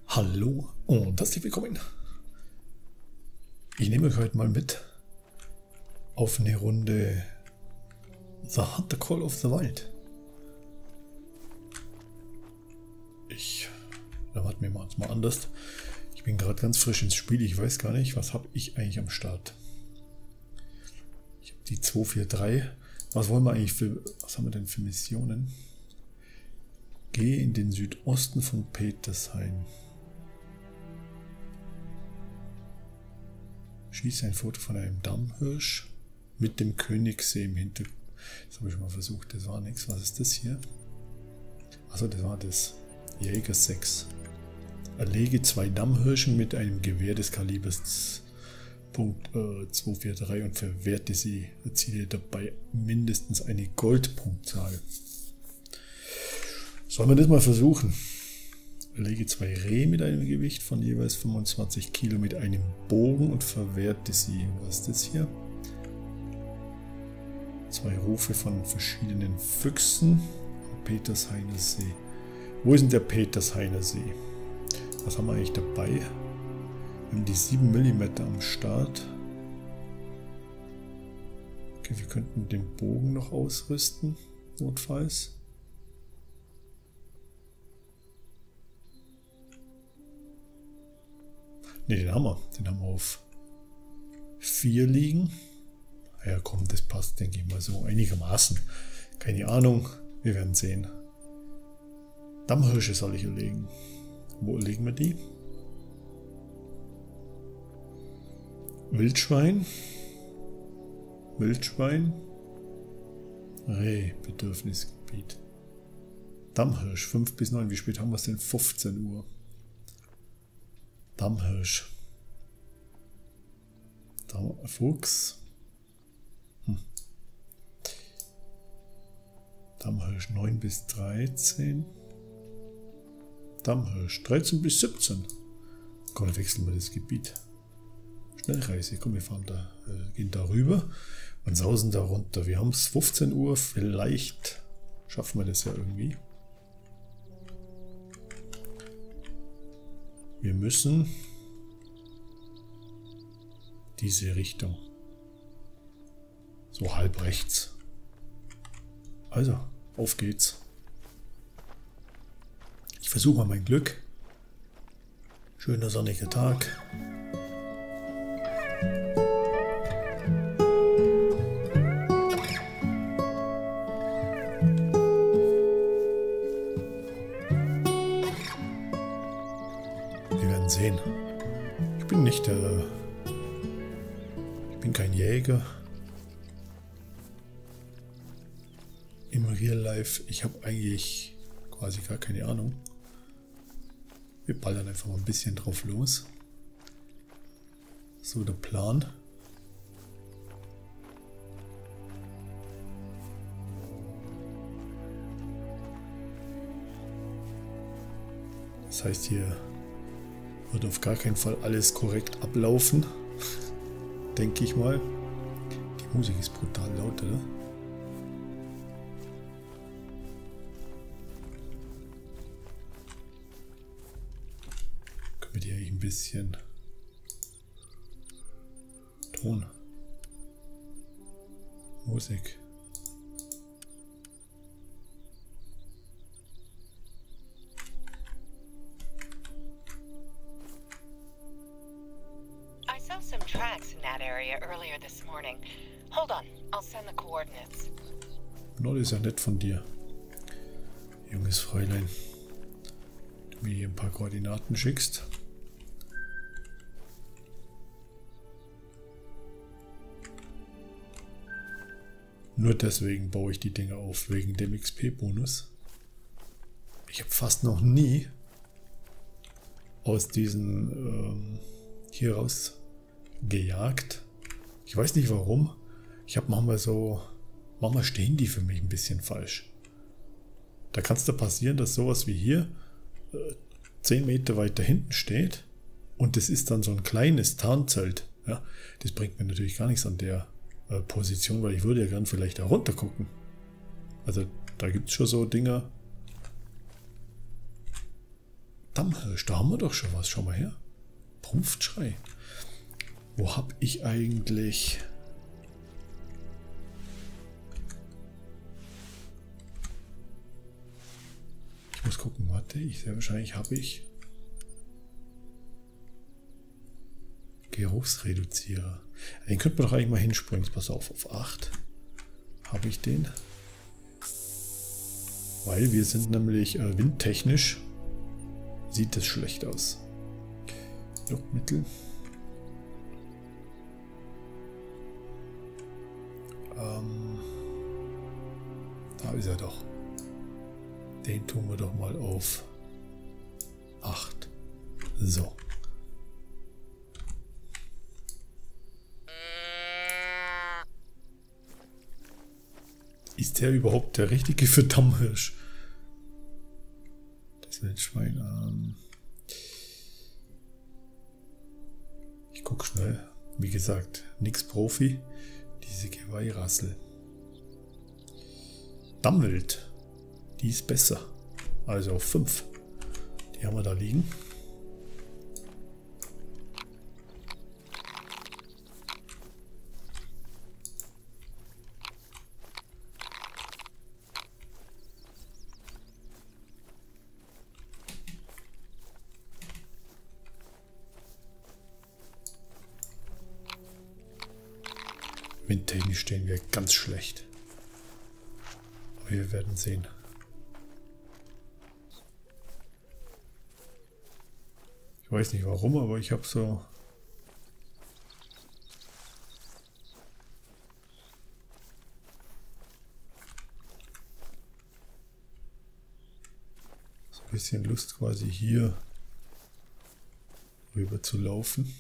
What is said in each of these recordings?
Hallo und herzlich willkommen. Ich nehme euch heute mal mit auf eine Runde The Hunter Call of the Wild. Warten wir mal anders. Ich bin gerade ganz frisch ins Spiel. Ich weiß gar nicht, was habe ich eigentlich am Start. Ich habe die 243. Was wollen wir eigentlich was haben wir denn für Missionen? Gehe in den Südosten von Petershain. Schieße ein Foto von einem Dammhirsch mit dem Königssee im Hintergrund. Das habe ich schon mal versucht, das war nichts. Was ist das hier? Also das war das Jäger 6. Erlege 2 Dammhirschen mit einem Gewehr des Kalibers .243 und verwerte sie. Erziele dabei mindestens eine Goldpunktzahl. Sollen wir das mal versuchen? Erlege 2 Rehe mit einem Gewicht von jeweils 25 Kilo mit einem Bogen und verwerte sie. Was ist das hier? 2 Rufe von verschiedenen Füchsen am Petershainer See. Wo ist denn der Petershainer See? Was haben wir eigentlich dabei? Wir haben die 7 mm am Start. Okay, wir könnten den Bogen noch ausrüsten, notfalls. Ne, den haben wir. Den haben wir auf 4 liegen. Ja komm, das passt, denke ich mal so einigermaßen. Keine Ahnung, wir werden sehen. Dammhirsche soll ich erlegen. Wo erlegen wir die? Wildschwein. Wildschwein. Reh, Bedürfnisgebiet. Dammhirsch, 5 bis 9. Wie spät haben wir es denn? 15 Uhr. Dammhirsch. Fuchs. Dammhirsch 9 bis 13. Dammhirsch 13 bis 17. Komm, dann wechseln wir das Gebiet. Schnellreise. Komm, wir fahren da, gehen da rüber und sausen da runter. Wir haben es 15 Uhr. Vielleicht schaffen wir das ja irgendwie. Wir müssen diese Richtung. So halb rechts. Also, auf geht's. Ich versuche mal mein Glück. Schöner sonniger Tag. Wir werden sehen. Ich bin nicht der... Ich bin kein Jäger. Im Real Life, ich habe eigentlich quasi gar keine Ahnung. Wir ballern einfach mal ein bisschen drauf los. So der Plan. Das heißt, hier wird auf gar keinen Fall alles korrekt ablaufen. Denke ich mal. Die Musik ist brutal laut, oder? Können wir die eigentlich ein bisschen Ton, Musik. I saw some tracks in that area earlier this morning. Hold on, I'll send the coordinates. Das ist ja nett von dir, junges Fräulein. Du mir hier ein paar Koordinaten schickst. Nur deswegen baue ich die Dinge auf, wegen dem XP-Bonus. Ich habe fast noch nie aus diesen hier raus gejagt. Ich weiß nicht warum. Ich habe manchmal stehen die für mich ein bisschen falsch. Da kann es da passieren, dass sowas wie hier 10 Meter weiter hinten steht und das ist dann so ein kleines Tarnzelt. Ja, das bringt mir natürlich gar nichts an der Position, weil ich würde ja gern vielleicht da runter gucken. Also da gibt es schon so Dinger, Dammhirsch, da haben wir doch schon was. Schau mal her. Brunftschrei. Wo hab ich eigentlich... Ich muss gucken, warte, sehr wahrscheinlich habe ich Geruchsreduzierer. Den könnte man doch eigentlich mal hinspringen. Pass auf 8 habe ich den. Weil wir sind nämlich windtechnisch sieht es schlecht aus. Lockmittel. Da ist er doch. Den tun wir doch mal auf 8. So. Ist der überhaupt der richtige für Dammhirsch? Das Wildschwein. Ich gucke schnell. Wie gesagt, nix Profi. Diese Geweihrassel. Dammwild. Die ist besser. Also auf 5. Die haben wir da liegen. Windtechnisch stehen wir ganz schlecht. Aber wir werden sehen. Ich weiß nicht warum, aber ich habe so... ein bisschen Lust quasi hier rüber zu laufen.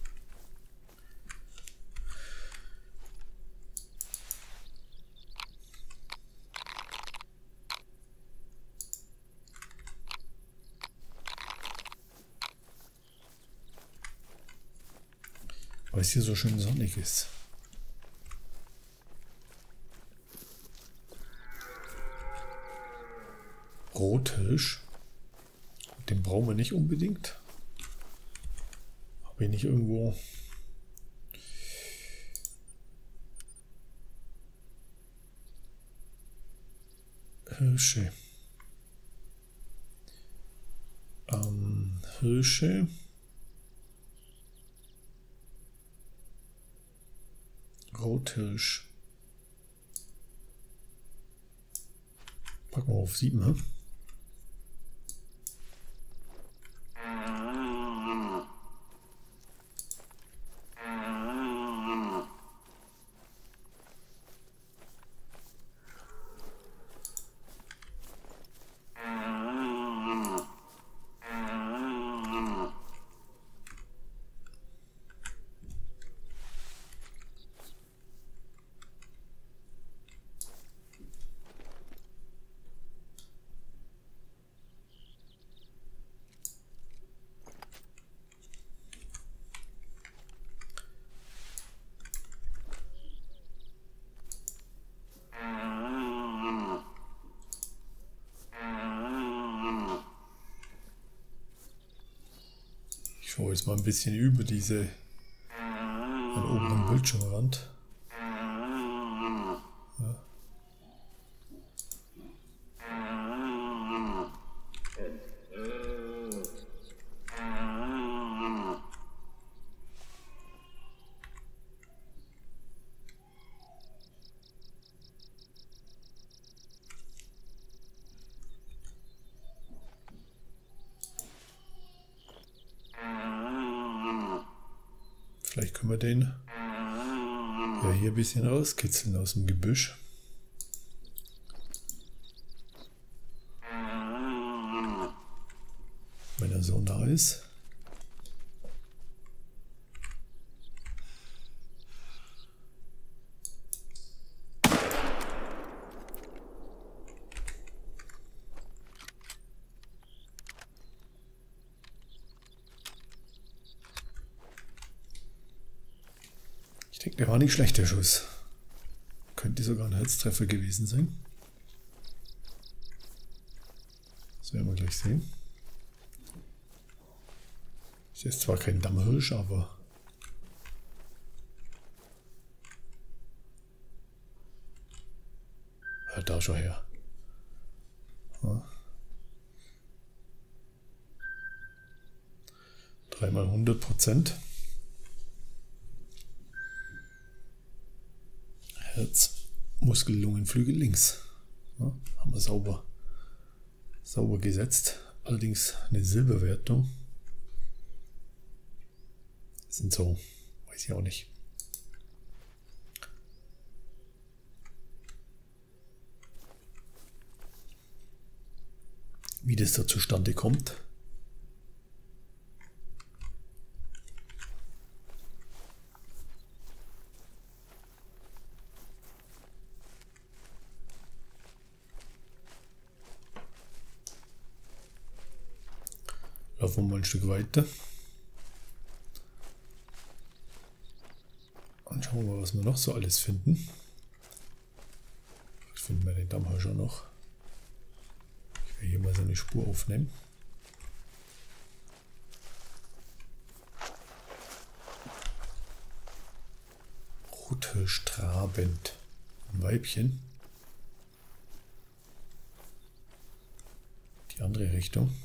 Weil es hier so schön sonnig ist. Rothirsch. Den brauchen wir nicht unbedingt. Habe ich nicht irgendwo... Hirsche. Hirsche. Rothirsch. Packen wir auf 7, ne? Ich schaue jetzt mal ein bisschen über diese an oberen Bildschirmrand. Ja. Vielleicht können wir den ja hier ein bisschen rauskitzeln aus dem Gebüsch. Wenn er so nah ist. Ich denke, der war nicht schlecht, der Schuss. Könnte sogar ein Herztreffer gewesen sein. Das werden wir gleich sehen. Das ist zwar kein Dammhirsch, aber... Ja, da schon her. Ja. 3 mal 100%. Herz, Muskel, Lungenflügel links. Ja, haben wir sauber gesetzt. Allerdings eine Silberwertung. Sind so, weiß ich auch nicht. Wie das da zustande kommt. Laufen wir mal ein Stück weiter. Und schauen wir mal, was wir noch so alles finden. Vielleicht finden wir den Dammhirscher noch. Ich werde hier mal so eine Spur aufnehmen. Rothirsch trabend. Ein Weibchen. Die andere Richtung.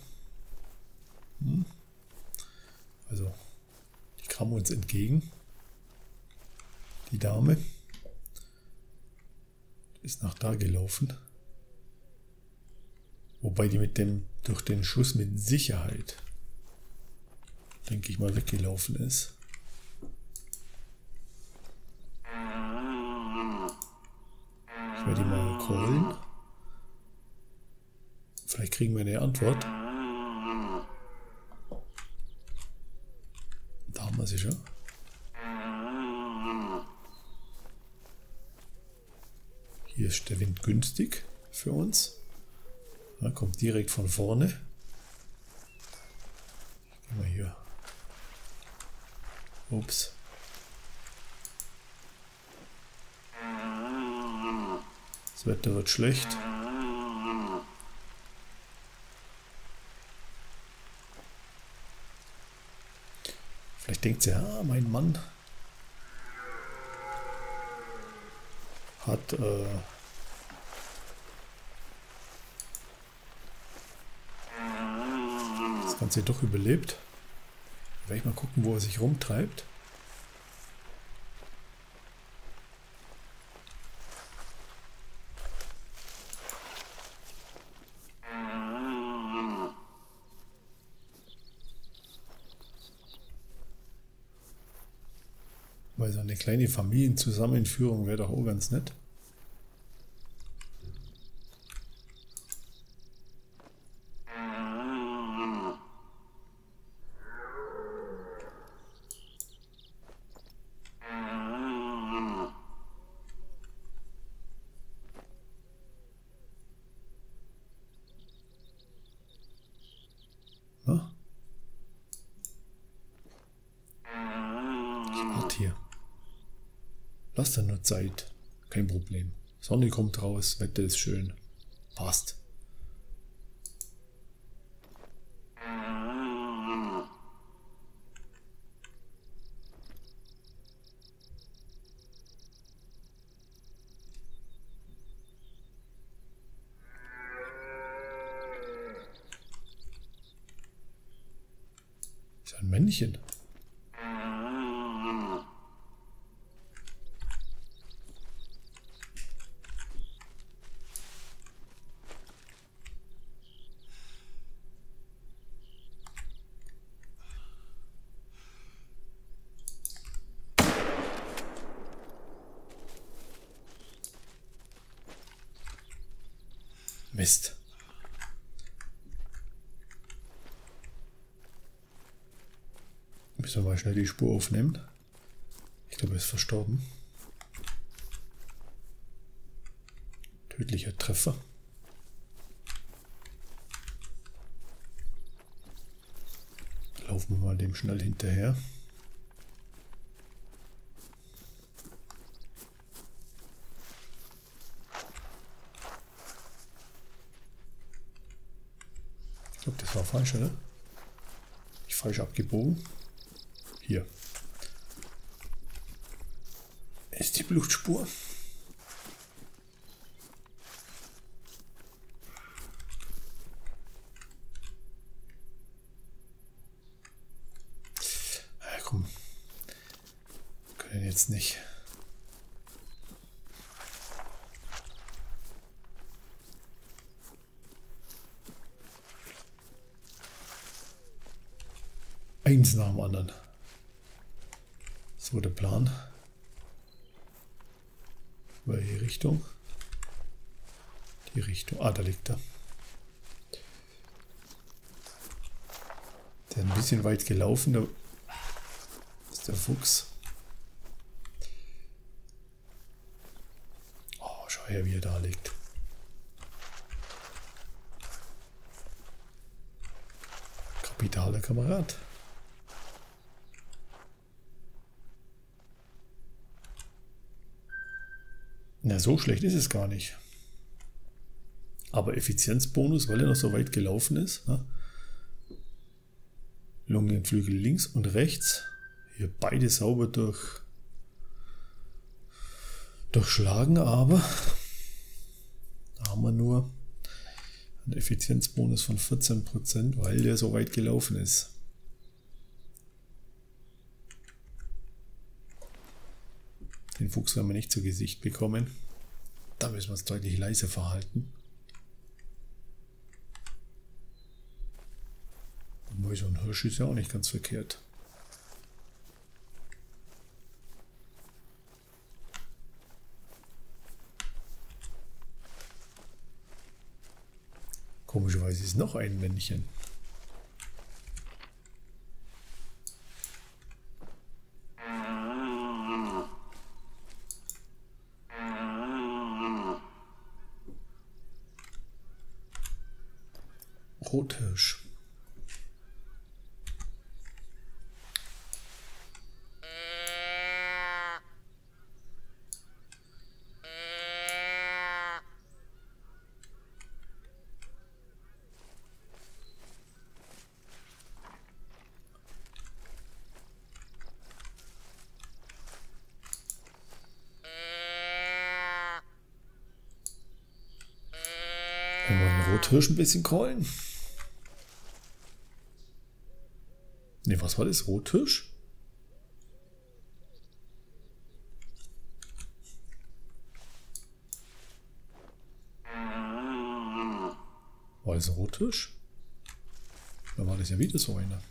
Also, die kam uns entgegen. Die Dame ist nach da gelaufen. Wobei die durch den Schuss mit Sicherheit, denke ich mal, weggelaufen ist. Ich werde die mal callen. Vielleicht kriegen wir eine Antwort. Da haben wir sie schon. Hier ist der Wind günstig für uns. Ja, kommt direkt von vorne. Gehen wir hier. Ups. Das Wetter wird schlecht. Vielleicht denkt sie, ja, mein Mann hat das Ganze doch überlebt. Werde ich mal gucken, wo er sich rumtreibt. Weil so eine kleine Familienzusammenführung wäre doch auch ganz nett. Na? Ich warte hier. Lass dir nur Zeit. Kein Problem. Sonne kommt raus, Wetter ist schön. Passt. Ist ein Männchen. Mist. Müssen wir mal schnell die Spur aufnehmen. Ich glaube, er ist verstorben. Tödlicher Treffer. Laufen wir mal dem schnell hinterher. Ich glaube, das war falsch, oder? Ich falsch abgebogen. Hier. Ist die Blutspur. Ja, komm. Können jetzt nicht. Eins nach dem anderen. So der Plan. Welche Richtung? Die Richtung. Ah, da liegt er. Der ist ein bisschen weit gelaufen. Da ist der Fuchs. Oh, schau her, wie er da liegt. Kapitaler Kamerad. Na, so schlecht ist es gar nicht. Aber Effizienzbonus, weil er noch so weit gelaufen ist. Ne? Lungenflügel links und rechts. Hier beide sauber durchschlagen, aber da haben wir nur einen Effizienzbonus von 14%, weil der so weit gelaufen ist. Den Fuchs werden wir nicht zu Gesicht bekommen. Da müssen wir uns deutlich leiser verhalten. Wobei so ein Hirsch ist ja auch nicht ganz verkehrt. Komischerweise ist noch ein Männchen. Rothirsch. Wenn wir den Rothirsch ein bisschen callen. Ne, was war das? Rothirsch? War das ein Rothirsch? Da war das ja wieder so einer.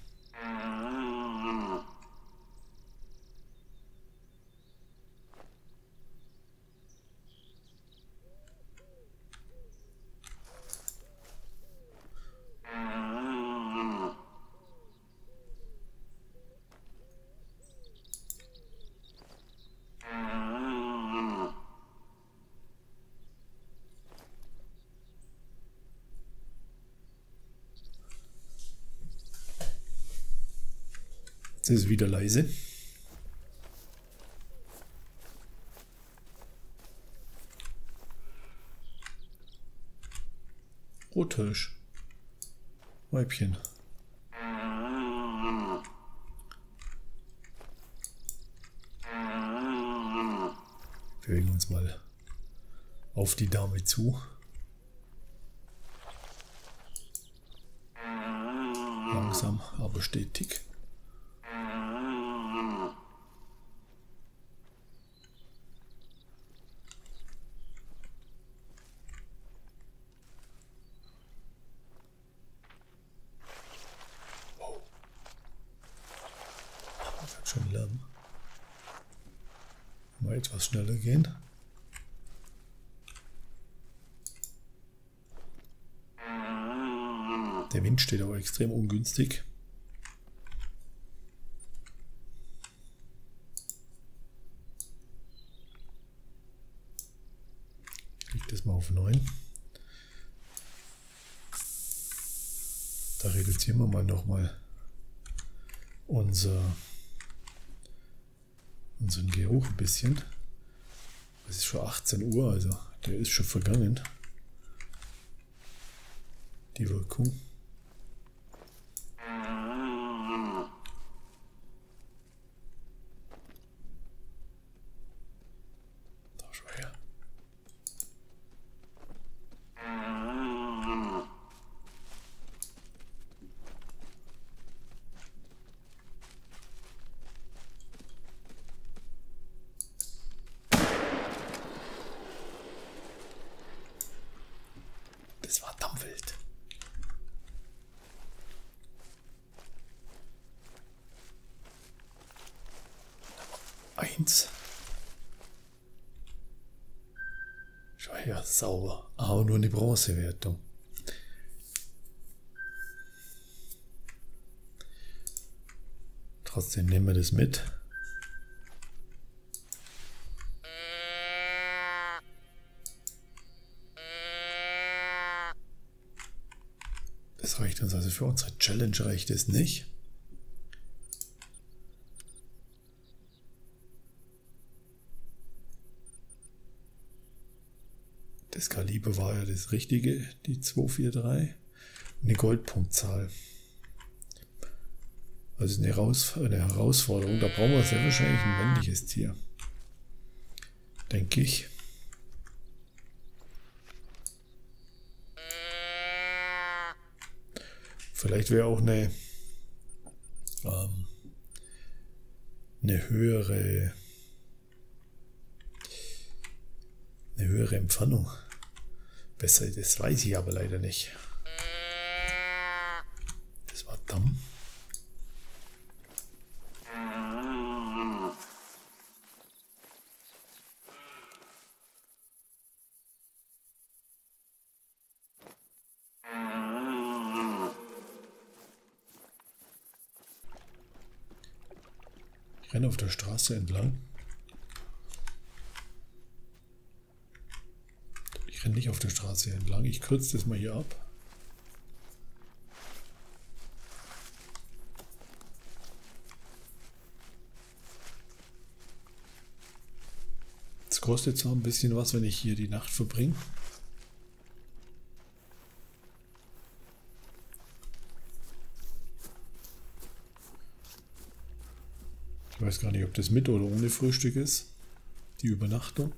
Jetzt ist es wieder leise. Rothirsch. Weibchen. Bewegen uns mal auf die Dame zu. Langsam, aber stetig. Schon Lärm. Mal etwas schneller gehen. Der Wind steht aber extrem ungünstig. Ich leg das mal auf 9. Da reduzieren wir mal nochmal unseren Geruch ein bisschen. Es ist schon 18 Uhr, also der ist schon vergangen. Die Wirkung. 1. Schau her, sauber. Aber nur eine Bronzewertung. Trotzdem nehmen wir das mit. Das reicht uns also für unsere Challenge, reicht es nicht. Das Kaliber war ja das Richtige, die 243. Eine Goldpunktzahl. Also eine Herausforderung. Da brauchen wir sehr wahrscheinlich ein männliches Tier. Denke ich. Vielleicht wäre auch eine höhere Entfernung besser. Das weiß ich aber leider nicht. Das war dumm. Ich renne auf der Straße entlang. Ich renne nicht auf der Straße entlang. Ich kürze das mal hier ab. Es kostet zwar ein bisschen was, wenn ich hier die Nacht verbringe. Ich weiß gar nicht, ob das mit oder ohne Frühstück ist. Die Übernachtung.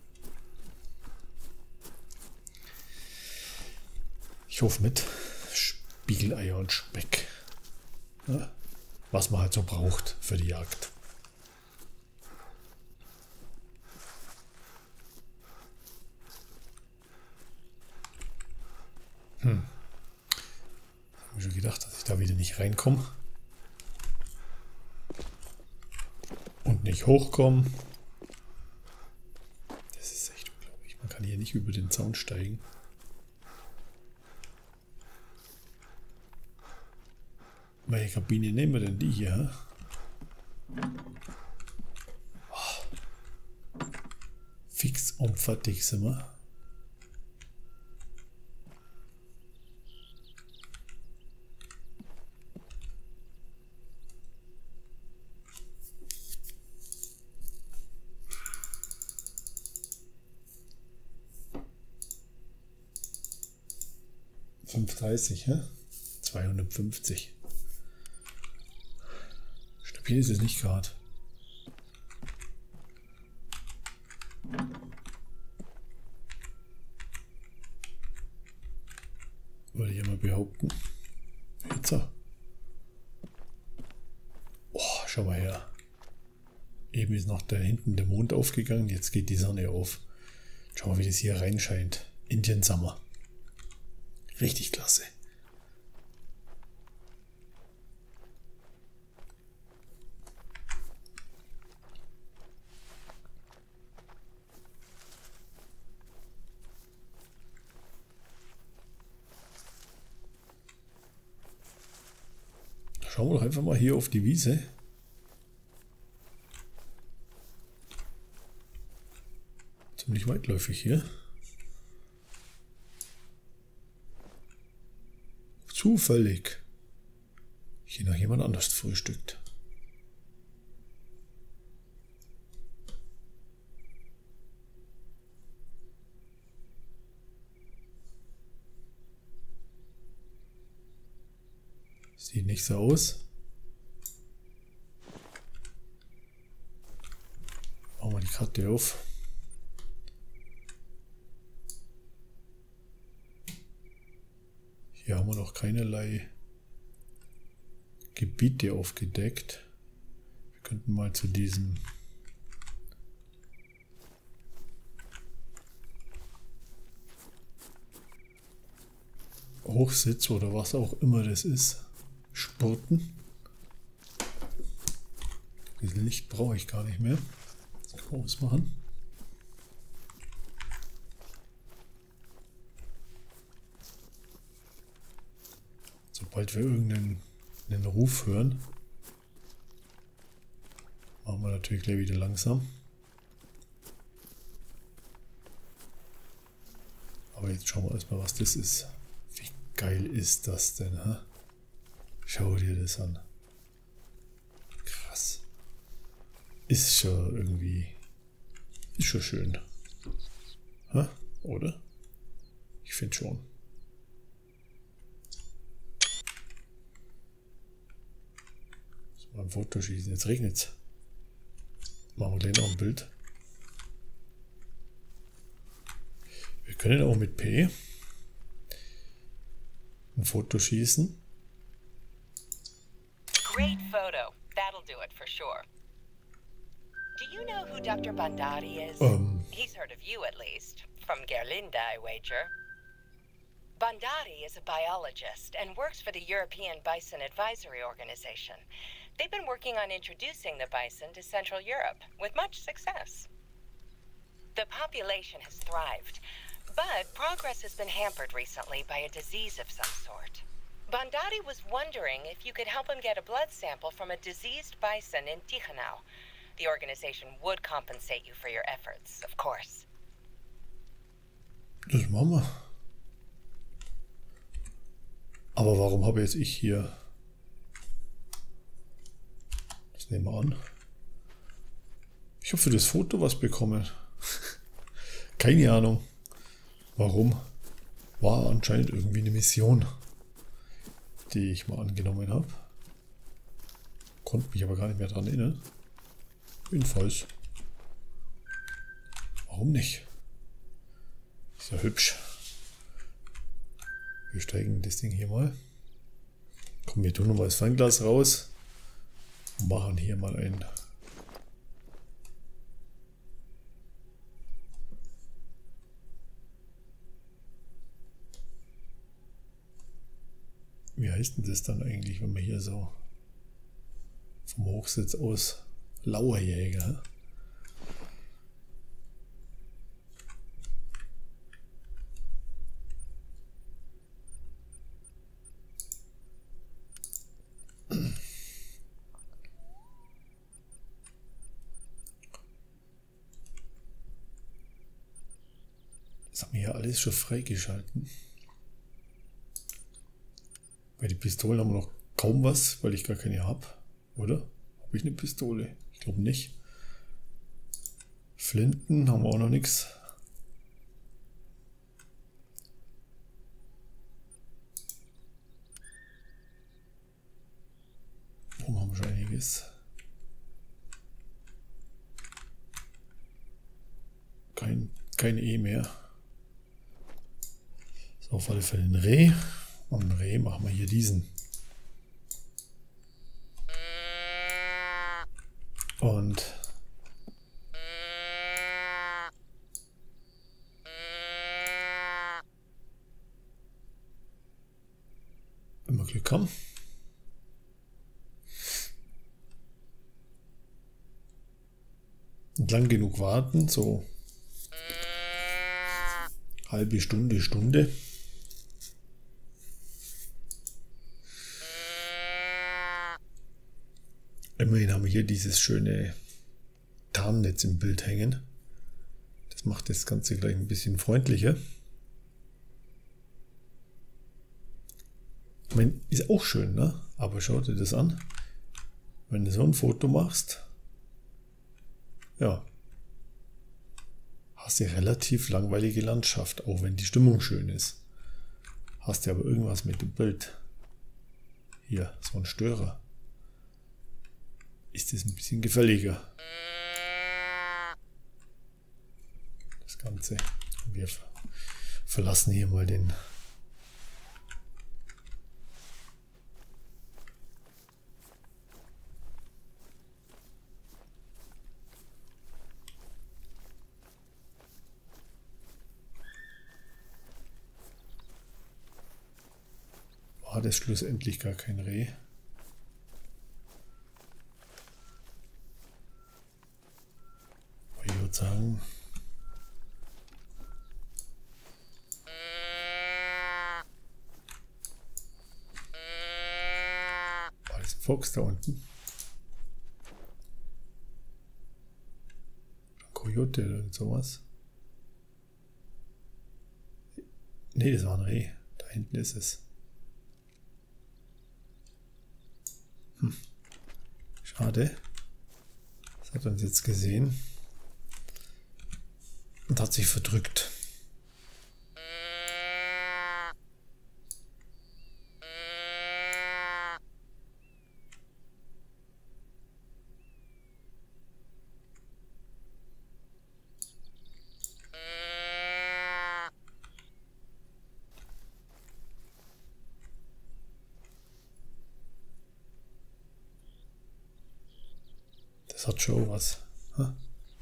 Ich hoffe mit. Spiegeleier und Speck. Ja, was man halt so braucht für die Jagd. Ich habe mir schon gedacht, dass ich da wieder nicht reinkomme. Und nicht hochkommen. Das ist echt unglaublich. Man kann hier nicht über den Zaun steigen. Welche Kabine nehmen wir denn? Die hier? Oh. Fix und fertig sind wir. Ja? 250. Stabil ist es nicht gerade. Würde ich mal behaupten. Jetzt so. Oh, schau mal her. Eben ist noch da hinten der Mond aufgegangen, jetzt geht die Sonne auf. Schau mal, wie das hier reinscheint. Indian Summer. Richtig klasse. Schauen wir doch einfach mal hier auf die Wiese. Ziemlich weitläufig hier. Zufällig hier noch jemand anders frühstückt. Sieht nicht so aus. Machen wir die Karte auf. Hier haben wir noch keinerlei Gebiete aufgedeckt. Wir könnten mal zu diesem Hochsitz oder was auch immer das ist, spurten. Dieses Licht brauche ich gar nicht mehr. Das groß machen. Sobald wir irgendeinen Ruf hören, machen wir natürlich gleich wieder langsam. Aber jetzt schauen wir erstmal, was das ist. Wie geil ist das denn, ha? Schau dir das an. Krass. Ist schon irgendwie... Ist schon schön. Ha? Oder? Ich finde schon. Mal ein Foto schießen. Jetzt regnet es. Machen wir gleich noch ein Bild. Wir können auch mit P ein Foto schießen. Great photo. That'll do it for sure. Do you know who Dr. Bandari is? He's heard of you at least. From Gerlinda, I wager. Bandari is a biologist and works for the European Bison Advisory Organization. They've been working on introducing the bison to Central Europe with much success. The population has thrived, but progress has been hampered recently by a disease of some sort. Bandari was wondering if you could help him get a blood sample from a diseased bison in Tichenau. The organization would compensate you for your efforts, of course. Das machen wir. Aber warum habe jetzt ich hier... Das nehmen wir an. Ich habe für das Foto was bekommen. Keine Ahnung. Warum? War anscheinend irgendwie eine Mission, die ich mal angenommen habe. Konnte mich aber gar nicht mehr daran erinnern. Jedenfalls. Warum nicht? Ist ja hübsch. Wir steigen das Ding hier mal. Komm, wir tun nochmal das Fernglas raus und machen hier mal ein. Wie heißt denn das dann eigentlich, wenn man hier so vom Hochsitz aus Lauerjäger? Das haben wir hier alles schon freigeschalten. Bei den Pistolen haben wir noch kaum was, weil ich gar keine habe. Oder? Habe ich eine Pistole? Ich glaube nicht. Flinten haben wir auch noch nichts. Warum haben wir schon einiges? Kein E mehr. So, auf alle Fälle ein Reh. Und ein Reh machen wir hier diesen. Und wenn wir Glück haben. Und lang genug warten, so halbe Stunde, Stunde. Immerhin haben wir hier dieses schöne Tarnnetz im Bild hängen. Das macht das Ganze gleich ein bisschen freundlicher. Ich meine, ist auch schön, ne? Aber schau dir das an. Wenn du so ein Foto machst, ja, hast du eine relativ langweilige Landschaft, auch wenn die Stimmung schön ist. Hast du aber irgendwas mit dem Bild. Hier, so ein Störer. Ist es ein bisschen gefälliger. Das Ganze. Wir verlassen hier mal den war das schlussendlich gar kein Reh. sagen. Da ist ein Fuchs da unten. Ein Kojote oder sowas. Nee, das war ein Reh. Da hinten ist es. Schade. Das hat uns jetzt gesehen. Und hat sich verdrückt. Das hat schon was. Ha?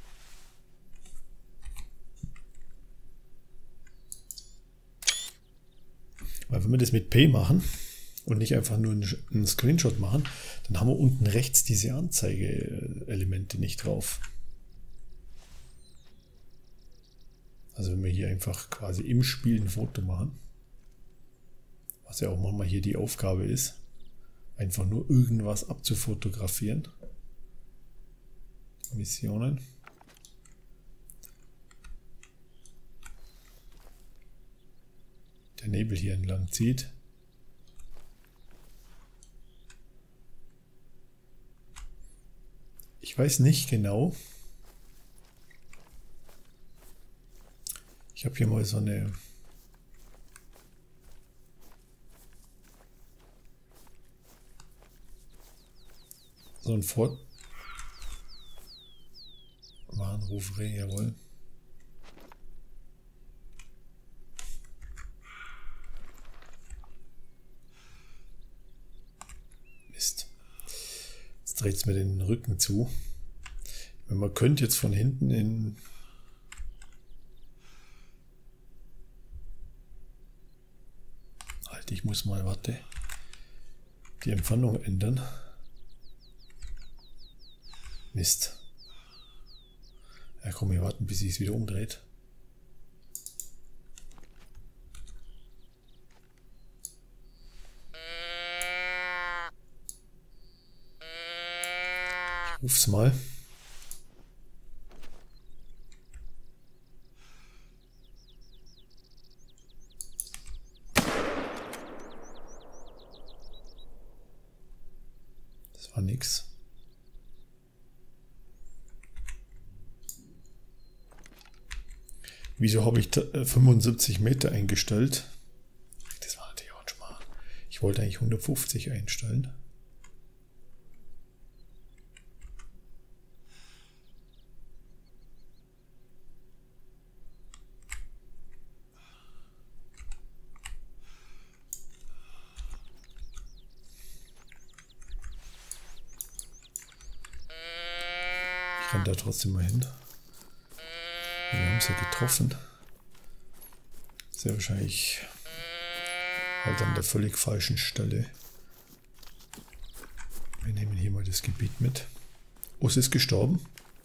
Weil wenn wir das mit P machen und nicht einfach nur einen Screenshot machen, dann haben wir unten rechts diese Anzeigeelemente nicht drauf. Also wenn wir hier einfach quasi im Spiel ein Foto machen, was ja auch manchmal hier die Aufgabe ist, einfach nur irgendwas abzufotografieren. Missionen. Der Nebel hier entlang zieht. Ich weiß nicht genau. Ich habe hier mal so ein Warnruf, jawohl. Mist. Jetzt dreht es mir den Rücken zu. Man könnte jetzt von hinten in... Halt, ich muss mal, warte, die Entfernung ändern. Mist. Ja komm, wir warten, bis sie es wieder umdreht. Ich ruf's mal. Das war nix. Wieso habe ich 75 Meter eingestellt? Das war natürlich auch ein Schmarrn. Ich wollte eigentlich 150 einstellen. Ich renne da trotzdem mal hin. Wir haben sie getroffen. Sehr wahrscheinlich halt an der völlig falschen Stelle. Wir nehmen hier mal das Gebiet mit. Oh, es ist gestorben.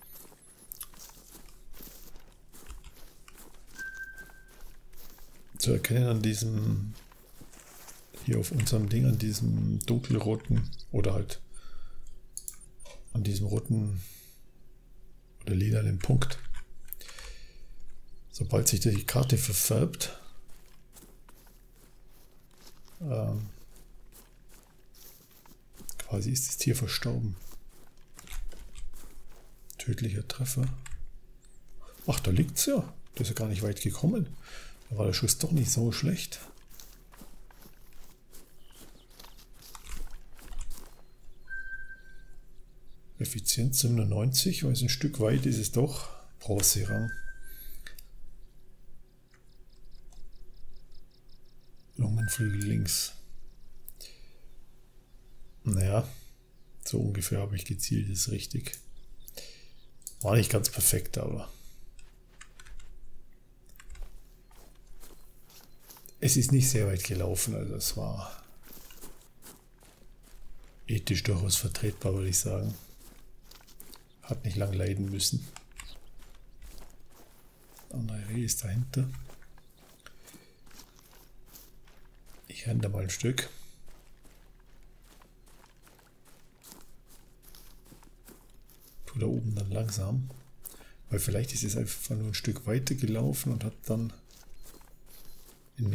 Zu erkennen an diesem, hier auf unserem Ding, an diesem dunkelroten oder halt an diesem roten oder lilanen Punkt. Sobald sich die Karte verfärbt, quasi ist das Tier verstorben. Tödlicher Treffer. Ach, da liegt es ja. Das ist ja gar nicht weit gekommen. Da war der Schuss doch nicht so schlecht. Effizienz 97, weil es ein Stück weit ist es doch. Bronzerang. Lungenflügel links. Naja, so ungefähr habe ich gezielt, ist richtig. War nicht ganz perfekt, aber es ist nicht sehr weit gelaufen, also es war ethisch durchaus vertretbar, würde ich sagen. Hat nicht lang leiden müssen. Das andere Reh ist dahinter. Ich renne da mal ein Stück. Tu da oben dann langsam. Weil vielleicht ist es einfach nur ein Stück weiter gelaufen und hat dann in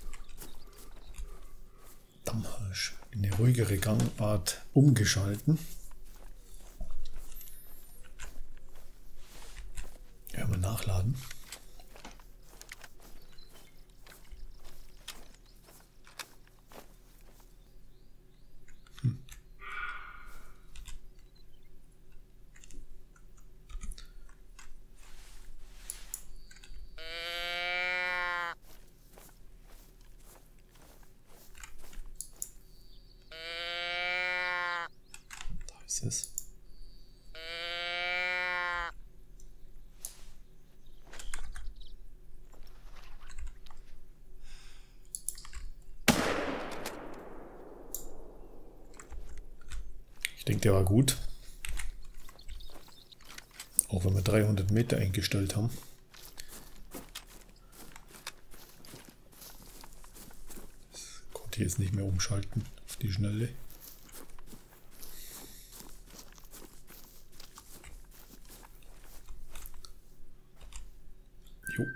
eine ruhigere Gangart umgeschalten. Ja, mal nachladen. Es. Ich denke, der war gut. Auch wenn wir 300 Meter eingestellt haben. Das konnte ich jetzt nicht mehr umschalten auf die Schnelle. Jo.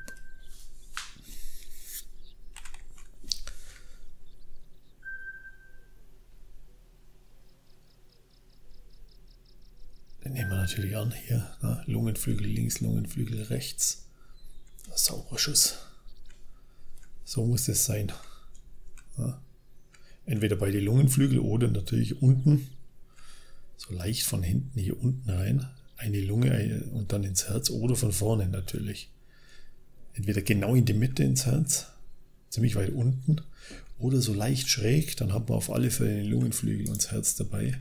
Den nehmen wir natürlich an hier. Na, Lungenflügel links, Lungenflügel rechts. Sauberer Schuss. So muss es sein. Ja. Entweder bei den Lungenflügel oder natürlich unten. So leicht von hinten hier unten rein. Eine Lunge und dann ins Herz oder von vorne natürlich. Entweder genau in die Mitte ins Herz, ziemlich weit unten, oder so leicht schräg, dann haben wir auf alle Fälle den Lungenflügel und das Herz dabei.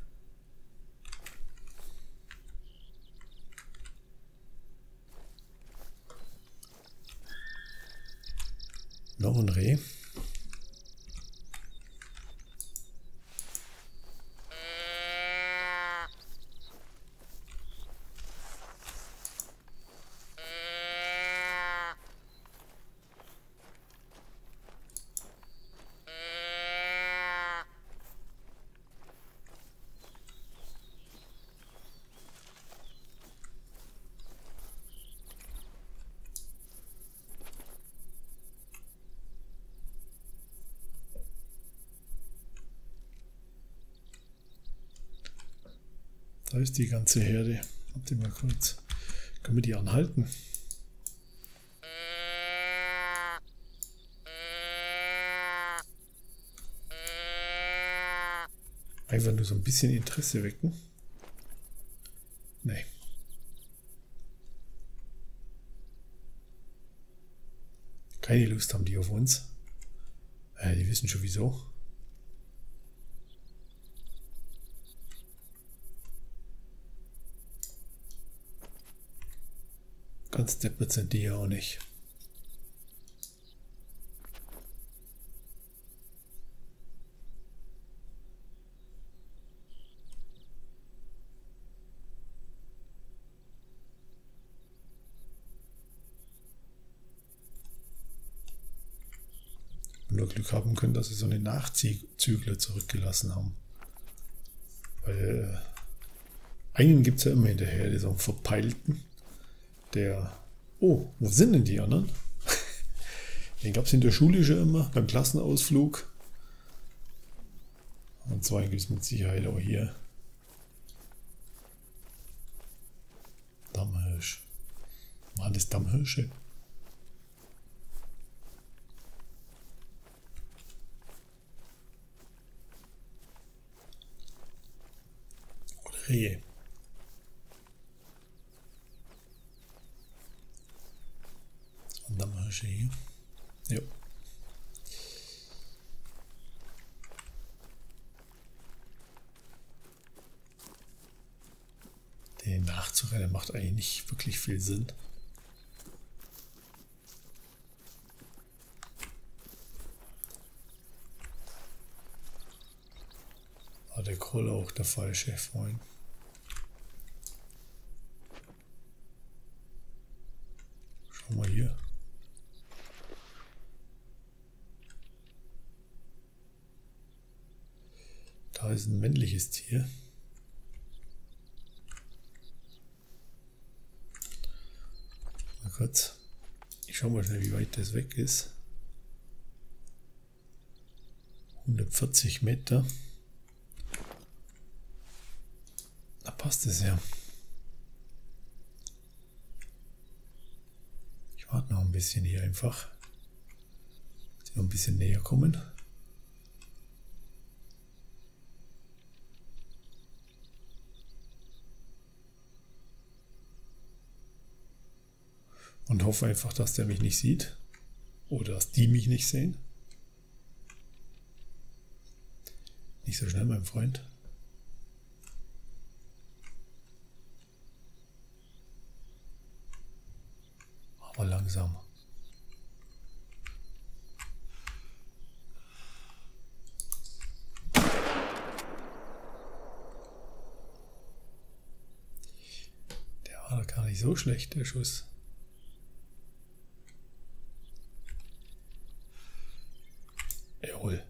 Noch ein Reh. Da ist die ganze Herde. Warte mal kurz. Können wir die anhalten? Einfach nur so ein bisschen Interesse wecken. Nee. Keine Lust haben die auf uns. Die wissen schon wieso. Ganz deppert sind die ja auch nicht. Nur Glück haben können, dass sie so einen Nachzügler zurückgelassen haben. Weil einen gibt es ja immer hinterher, so einen verpeilten. Der. Oh, wo sind denn die anderen? Den gab es in der Schule schon immer, beim Klassenausflug. Und zwar gibt es mit Sicherheit auch hier. Dammhirsch. Waren das Dammhirsche? Oder Rehe? Dammhirsche hier. Ja. Den nachzurennen macht eigentlich nicht wirklich viel Sinn. War der Kroll auch der falsche Freund? Schauen Da ist ein männliches Tier. Mal kurz. Ich schaue mal schnell, wie weit das weg ist. 140 Meter. Da passt es ja. Ich warte noch ein bisschen hier einfach. Dass sie noch ein bisschen näher kommen. Und hoffe einfach, dass der mich nicht sieht. Oder dass die mich nicht sehen. Nicht so schnell, mein Freund. Aber langsam. Der war doch gar nicht so schlecht, der Schuss. Jawohl.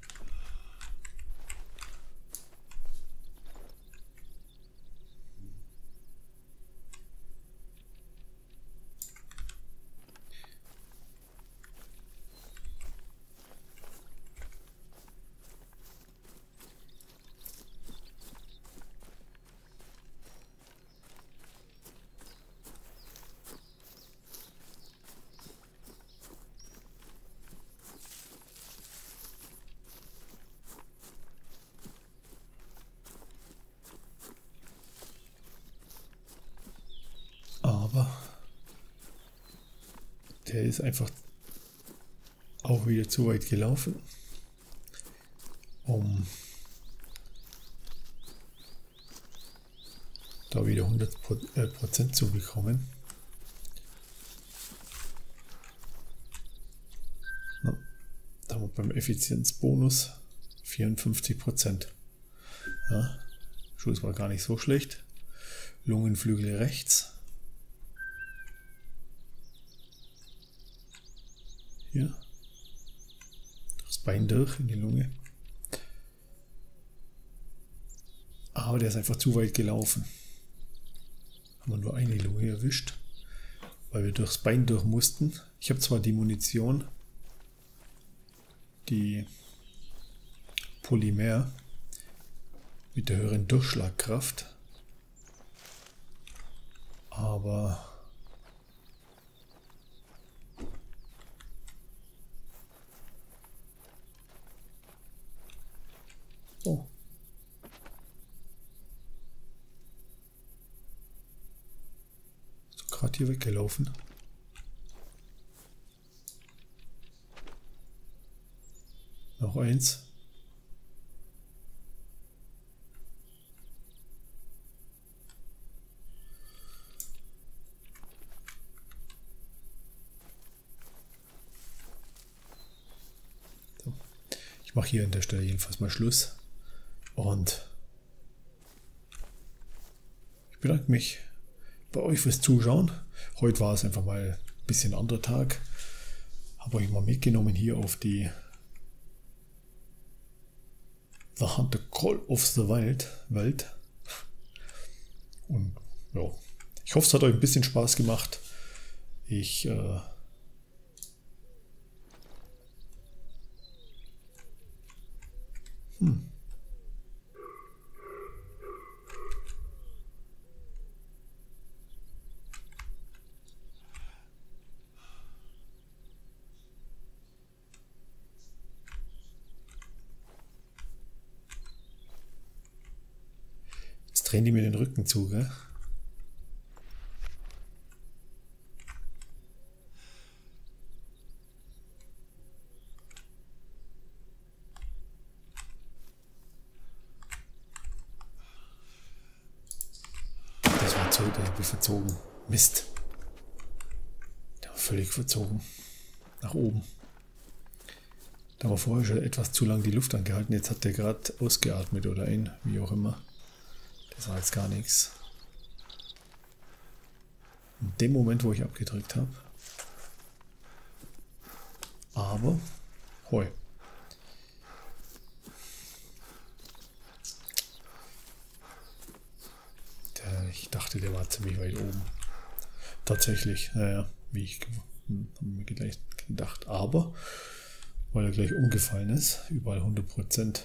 Aber der ist einfach auch wieder zu weit gelaufen, um da wieder 100% zu bekommen. Na, da haben wir beim Effizienzbonus 54%. Ja, Schuss war gar nicht so schlecht. Lungenflügel rechts. Hier. Das Bein durch in die Lunge. Aber der ist einfach zu weit gelaufen. Haben wir nur eine Lunge erwischt, weil wir durchs Bein durch mussten. Ich habe zwar die Munition, die Polymer mit der höheren Durchschlagkraft, aber oh. So gerade hier weggelaufen. Noch eins. So. Ich mache hier an der Stelle jedenfalls mal Schluss. Und ich bedanke mich bei euch fürs Zuschauen. Heute war es einfach mal ein bisschen anderer Tag. Habe euch mal mitgenommen hier auf die The Hunter Call of the Welt. Und ja, ich hoffe, es hat euch ein bisschen Spaß gemacht. Ich Jetzt drehen die mir den Rücken zu, gell? Das war zu, der habe ich verzogen. Mist. Der war völlig verzogen. Nach oben. Da war vorher schon etwas zu lang die Luft angehalten. Jetzt hat der gerade ausgeatmet oder wie auch immer. Das war jetzt gar nichts. In dem Moment, wo ich abgedrückt habe. Aber, hoi. dachte, der war ziemlich weit oben. Tatsächlich, naja, wie ich mir gleich gedacht. Aber, weil er gleich umgefallen ist, überall 100%.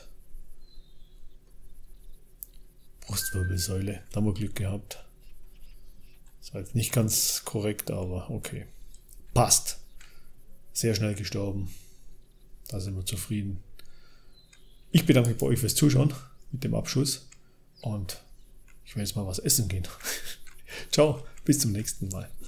Brustwirbelsäule, da haben wir Glück gehabt. Das war jetzt nicht ganz korrekt, aber okay. Passt. Sehr schnell gestorben. Da sind wir zufrieden. Ich bedanke mich bei euch fürs Zuschauen mit dem Abschuss und ich will jetzt mal was essen gehen. Ciao, bis zum nächsten Mal.